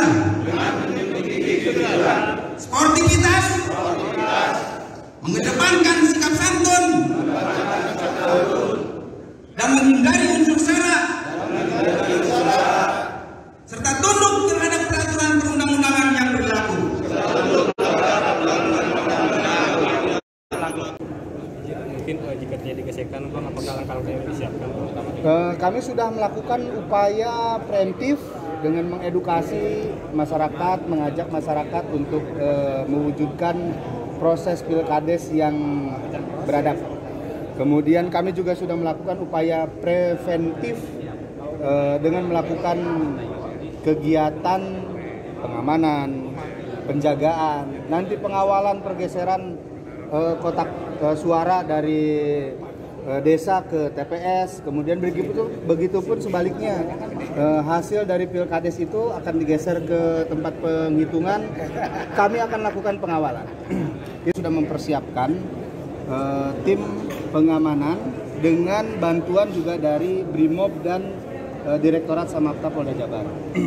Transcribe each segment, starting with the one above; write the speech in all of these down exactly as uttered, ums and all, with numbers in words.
kejujuran, sportivitas, mengedepankan sikap santun, dan menghindari unsur sara, serta tunduk terhadap peraturan perundang-undangan yang berlaku. Mungkin uh, jika terjadi gesekan, Bang, apakah langkah-langkah yang disiapkan? Uh, kami sudah melakukan upaya preventif dengan mengedukasi masyarakat, mengajak masyarakat untuk uh, mewujudkan proses pilkades yang beradab. Kemudian kami juga sudah melakukan upaya preventif uh, dengan melakukan kegiatan pengamanan, penjagaan, nanti pengawalan pergeseran uh, kotak uh, suara dari uh, desa ke T P S, kemudian begitu begitupun sebaliknya uh, hasil dari pilkades itu akan digeser ke tempat penghitungan. Kami akan lakukan pengawalan. Kita sudah mempersiapkan uh, tim pengamanan dengan bantuan juga dari Brimob dan uh, Direktorat Samapta Polda Jabar.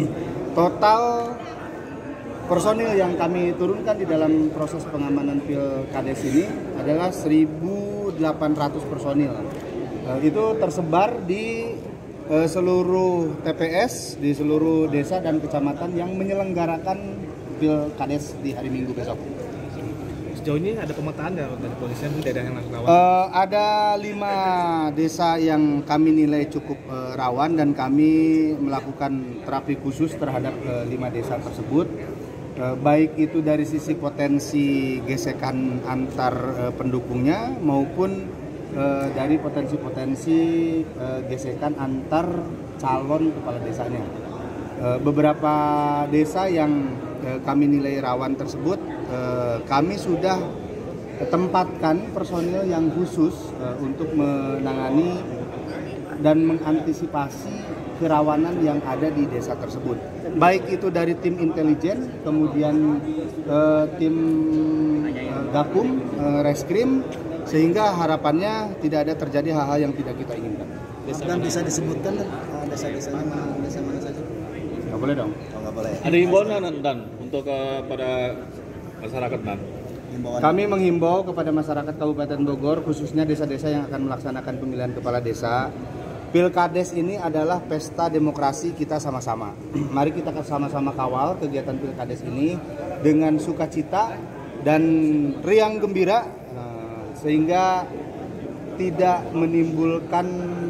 Total personil yang kami turunkan di dalam proses pengamanan pilkades ini adalah seribu delapan ratus personil. Uh, itu tersebar di uh, seluruh T P S, di seluruh desa dan kecamatan yang menyelenggarakan pilkades di hari Minggu besok. Sejauh ini ada pemetaan nggak dari polisian di daerah yang rawan? Uh, ada lima desa yang kami nilai cukup uh, rawan dan kami melakukan terapi khusus terhadap uh, lima desa tersebut. Uh, baik itu dari sisi potensi gesekan antar uh, pendukungnya maupun uh, dari potensi-potensi uh, gesekan antar calon kepala desanya. Uh, beberapa desa yang uh, kami nilai rawan tersebut kami sudah tempatkan personil yang khusus uh, untuk menangani dan mengantisipasi kerawanan yang ada di desa tersebut. Baik itu dari tim intelijen, kemudian uh, tim uh, Gakum, uh, Reskrim, sehingga harapannya tidak ada terjadi hal-hal yang tidak kita inginkan. Dan bisa disebutkan uh, desa-desanya mana, desa mana saja? Nggak boleh dong. Oh, nggak boleh. Ada himbauan dan untuk uh, pada masyarakat, Dan? Kami menghimbau kepada masyarakat Kabupaten Bogor, khususnya desa-desa yang akan melaksanakan pemilihan kepala desa. Pilkades ini adalah pesta demokrasi kita sama-sama. Mari kita sama-sama kawal kegiatan Pilkades ini dengan sukacita dan riang gembira, sehingga tidak menimbulkan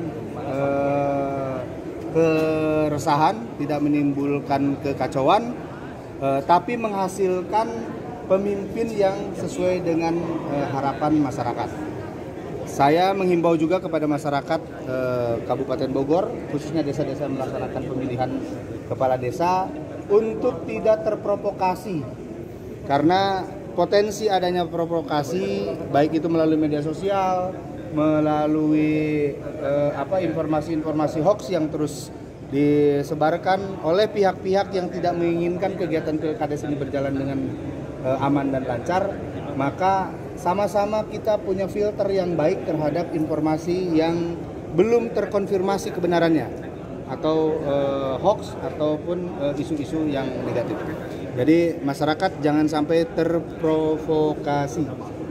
eh, keresahan, tidak menimbulkan kekacauan, eh, tapi menghasilkan pemimpin yang sesuai dengan eh, harapan masyarakat. Saya menghimbau juga kepada masyarakat eh, Kabupaten Bogor, khususnya desa-desa yang melaksanakan pemilihan kepala desa, untuk tidak terprovokasi, karena potensi adanya provokasi baik itu melalui media sosial, melalui eh, apa informasi-informasi hoax yang terus disebarkan oleh pihak-pihak yang tidak menginginkan kegiatan pilkades ini berjalan dengan eh, aman dan lancar, maka sama-sama kita punya filter yang baik terhadap informasi yang belum terkonfirmasi kebenarannya atau eh, hoax ataupun eh, isu-isu yang negatif. Jadi masyarakat jangan sampai terprovokasi.